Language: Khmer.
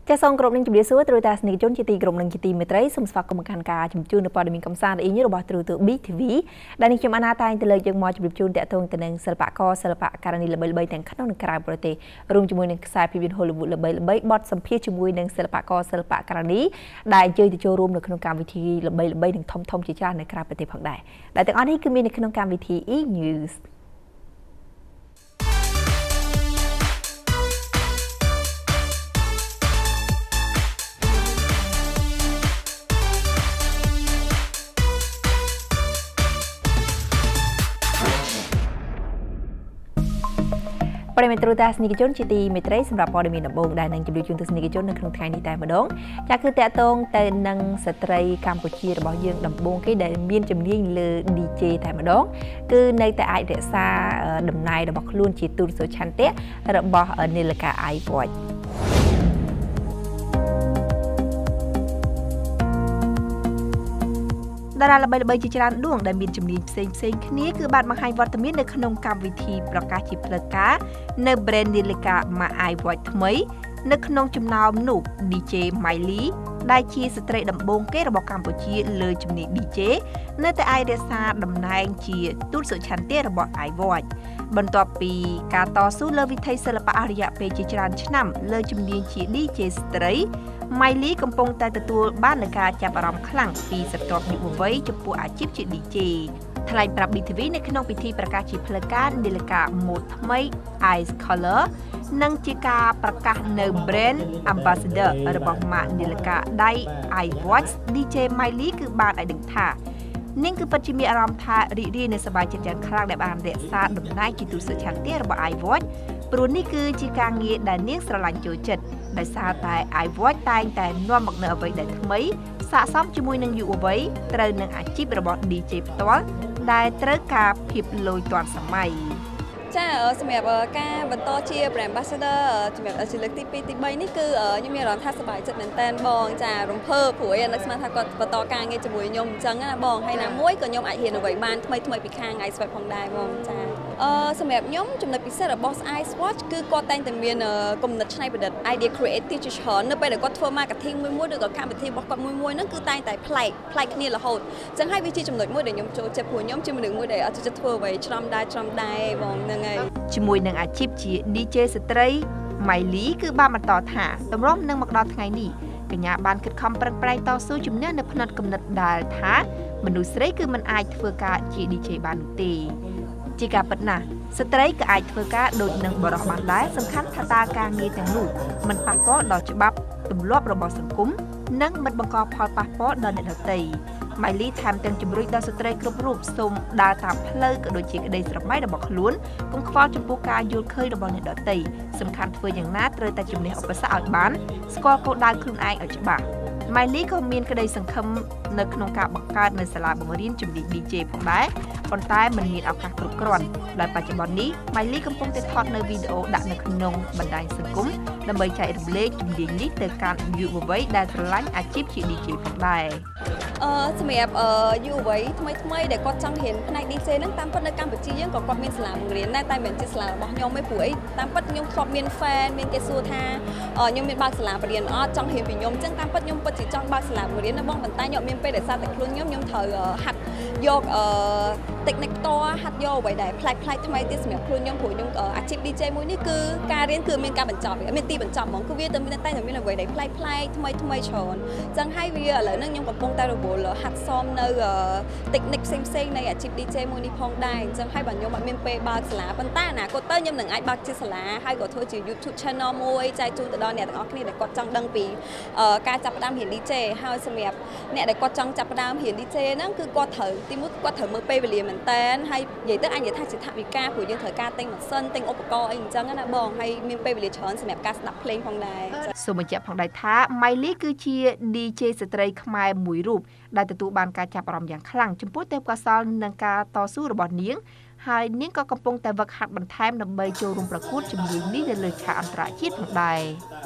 ចាសងក្រុមនឹងជំរាបសួរត្រូវតាស្នេហ៍ជនជាទីក្រុមនឹងជាទីមេត្រីសូមស្វាគមន៍កាន់ការជំជូននៅព័ត៌មានកំសាន្តអ៊ីញរបស់ទ្រូទូ BTV ដែលនេះខ្ញុំអាណាតែងទៅលើកយកមកជម្រាបជូនតាក់ទងទៅនឹងសិល្បករសិល្បករនេះល្បីៗទាំងក្នុងនិងក្រៅប្រទេសរួមជាមួយនឹងខ្សែភាពយន្ត Hollywood ល្បីៗបទសម្ភាសជាមួយនឹងសិល្បករសិល្បករនេះដែលជើញទៅចូលរួមនៅក្នុងកម្មវិធីល្បីៗនិងធំៗជាច្រើននៅក្រៅប្រទេសផងដែរដែលទាំងអស់នេះគឺមាននៅក្នុងកម្មវិធី E-Newsប្រិមត្តទូតាស្នេហ៍ជនជាទីមេត្រីសម្រាប់ព័ត៌មានដំបូងដែលនឹងជម្រាបជូនទៅស្នេហ៍ជននៅក្នុងថ្ងៃនេះតែម្ដងចាគឺតាក់ទងទៅនឹងស្ត្រីកម្ពុជារបស់យើងដំបូងគេដែលមានជំនាញលើ DJ តែម្ដងគឺនៅតែអាចរក្សាដំណើររបស់ខ្លួនជាទូរស័ព្ទឆន្ទៈរបស់នីលកា iWatchតារាល្បីៗជាច្រើនដួងដែលមានជំនាញផ្សេងៗគ្នាគឺបានបង្ហាញវត្តមាននៅក្នុងកម្មវិធីប្រកាសជាផ្លូវការនៅ brand Nilika iWatch ថ្មីនៅក្នុងចំណោមនោះ DJ Miley ដែលជាស្ត្រីដំបូងគេរបស់កម្ពុជាលើជំនាញ DJ នៅតែអាចរក្សាតំណែងជាទូតសុឆន្ទៈរបស់ iWatch បន្ទាប់ពីការតស៊ូលើវិថីសិល្បៈអរិយៈពេលជាច្រើនឆ្នាំលើជំនាញជា DJ ស្ត្រី Miley កំពុងតែទទួលបាននូវការចាប់អារម្មណ៍ខ្លាំងពីស្រទាប់យុវវ័យចំពោះអាជីពជា DJ ថ្លែងប្រាប់ BTV នៅក្នុងពិធីប្រកាសជាផ្លូវការ Nilika Mode ថ្មី Ice Color និងជាការប្រកាសនៅ Brand Ambassador របស់ Mark Nilika ដៃ iWatch DJ Miley គឺបានឲ្យដឹងថានាងគឺពិតជាមានអារម្មណ៍ថារីករាយនិងសប្បាយចិត្តយ៉ាងខ្លាំងដែលបានរក្សាតំណែងជាទូតសុឆន្ទៈរបស់ iWatch ព្រោះនេះគឺជាការងារដែលនាងស្រឡាញ់ចូលចិត្តដោយសារតែ iWatch តែងតែនាំមកនូវអ្វីដែលថ្មីស័ក្តិសមជាមួយនឹងយុវវ័យត្រូវនឹងអាជីពរបស់ DJ ផ្ទាល់ដែលត្រូវការភាពលយទាន់សម័យចាសម្រាប់ការបន្តជា brand ambassador សម្រាប់ជាលើកទី2ទី3នេះគឺខ្ញុំមានអារម្មណ៍ថាសប្បាយចិត្តមែនតើបងចារំភើបព្រោះនឹកស្មានថាគាត់បន្តការងារជាមួយខ្ញុំអញ្ចឹងណាបងហើយណាមួយក៏ខ្ញុំអាចរៀនអ្វីបានថ្មីពីខាង iSwatch ផងដែរបងចាសម្រាប់ខ្ញុំចំណុចពិសេសរបស់ iSwatch គឺគាត់តែងតែមានគំនិតច្នៃប្រឌិត idea creative ជាច្រើននៅពេលដែលគាត់ធ្វើ marketing មួយឬក៏កម្មវិធីរបស់គាត់មួយហ្នឹងគឺតែងតែប្លែកគ្នារហូតអញ្ចឹងហើយវាជាចំណុចមួយដែលខ្ញុំចូលចិត្តព្រោះខ្ញុំជាមនុស្សមួយដែលអត់ចូលចិត្តធ្វើអ្វីច្រំដែរបងហ្នឹងជាមួយនឹងអាជីពជា DJ ស្ត្រី Miley គឺបានបន្តថាតម្រុំនឹងមកដល់ថ្ងៃនេះកញ្ញាបានខិតខំប្រឹងប្រែងតស៊ូជំនះនៅផ្នែកគំនិតដែលថាមនុស្សស្រីគឺមិនអាចធ្វើការជា DJ បាននោះទេជាការពិតណាស់ស្ត្រីក៏អាចធ្វើការដូចនឹងបុរសបានដែរសំខាន់ថាតើការងារទាំងនោះមិនប៉ះពាល់ដល់ច្បាប់ទម្លាប់របស់សង្គមនិងមិនបង្កផលប៉ះពាល់ដល់អ្នកដទៃMiley ថែមទាំងជំរុញដល់ស្ត្រីគ្រប់រូបសូមដើរតាមផ្លូវក៏ដូចជាក្តីស្រមៃរបស់ខ្លួនកុំខ្វល់ចំពោះការយល់ឃើញរបស់អ្នកដទៃសំខាន់ធ្វើយ៉ាងណាត្រូវតែជំនះឧបសគ្គឲ្យបានស្គាល់គោលដៅខ្លួនឯងឲ្យច្បាស់ Miley ក៏មានក្តីសង្ឃឹមនៅក្នុងការបង្កើតនៅសាលាបង្រៀនជំនាញ DJ ផងដែរប៉ុន្តែมันមានឱកាសគ្រប់គ្រាន់ដោយបច្ចុប្បន្ននេះ Miley កំពុងតែថតនៅវីដេអូដាក់នៅក្នុងបណ្ដាញសង្គមដើម្បីចែករំលែកជំនាញនេះទៅកាន់យុវវ័យដែលស្រឡាញ់អាជីពជា DJ ផងដែរសម្រាប់យុវវ័យថ្មីដែលគាត់ចង់រៀនផ្នែក DJ ហ្នឹងតាមពិតនៅកម្ពុជាយើងក៏គាត់មានសាលាបង្រៀនដែរតែមិនមែនជាសាលារបស់ខ្ញុំទេព្រោះអីតាមពិតខ្ញុំធ្លាប់មាន fan មានគេសួរថាខ្ញុំមានបើកសាលាបង្រៀនអត់ចង់រៀនពីខ្ញុំអញ្ចឹងតាមពិតខ្ញុំពិតជាចង់បើកសាលាបង្រៀនណាបងប៉ុន្តែខ្ញុំអត់មានពេលដែលសារតែខ្លួនខ្ញុំត្រូវហាត់យកtechnique ផ្ទាល់ហាត់យកអ្វីដែលប្លែកថ្មីទៀតសម្រាប់ខ្លួនខ្ញុំព្រោះខ្ញុំអាជីព DJ មួយនេះគឺការរៀនគឺមានការបញ្ចប់មានទីបញ្ចប់ហ្មងគឺវាតែមានអ្វីដែលប្លែកថ្មីច្រើនអញ្ចឹងហើយវាឥឡូវហ្នឹងខ្ញុំកំពុងតែរវល់ហាត់សមនៅ technique ផ្សេងនៃអាជីព DJ មួយនេះផងដែរអញ្ចឹងហើយបើខ្ញុំអត់មានពេលបើកសាលាប៉ុន្តែអនាគតទៅខ្ញុំនឹងអាចបើកជាសាលាហើយក៏ធ្វើជា YouTube channel មួយចែកជូនទៅដល់អ្នកទាំងអស់គ្នាដែលគាត់ចង់ដឹងពីការចាប់ផ្ដើមរៀន DJ ហើយសម្រាប់អ្នកដែលគាត់ចង់ចាប់ផ្ដើមរៀន DJ ហ្នឹងគឺគាត់ត្រូវទីមួយគាត់ត្រូវមើលពេលវេលាមែនតើហើយនិយាយទៅអញនិយាយថាជាថវិកាព្រោះយើងត្រូវការទិញម៉ាស៊ីនទិញឧបករណ៍អីអញ្ចឹងណាបងហើយមានពេលវេលាច្រើនសម្រាប់ការស្ដាប់ភ្លេងផងដែរសូមបញ្ជាក់ផងដែរថា Miley គឺជា DJ ស្ត្រីខ្មែរមួយរូបដែលទទួលបានការចាប់អារម្មណ៍យ៉ាងខ្លាំងចំពោះទេពកោសល្យនិងការតស៊ូរបស់នាងហើយនាងក៏កំពុងតែវឹកហាត់បន្ថែមដើម្បីចូលរួមប្រកួតជំនាញនេះនៅលើឆាកអន្តរជាតិផងដែរ